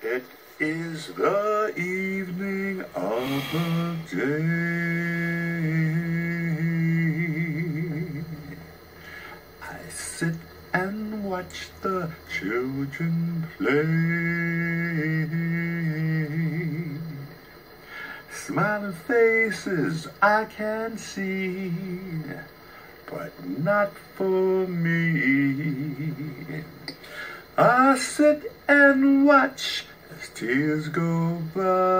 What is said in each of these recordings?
It is the evening of the day. I sit and watch the children play. Smiling faces I can see, but not for me. I sit and watch as tears go by.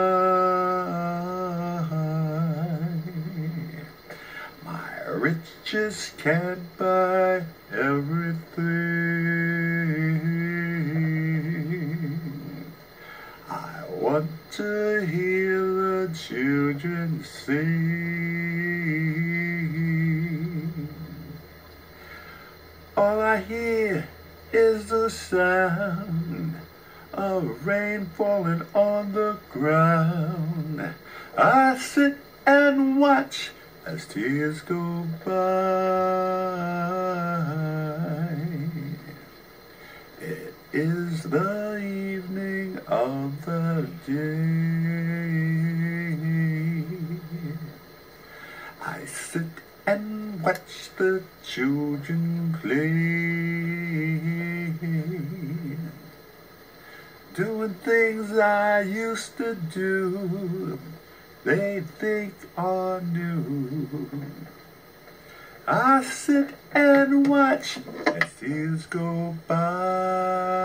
My riches can't buy everything. I want to hear the children sing. All I hear is the sound of rain falling on the ground. I sit and watch as tears go by. It is the evening of the day. I sit and watch the children play, doing things I used to do, they think are new. I sit and watch as tears go by.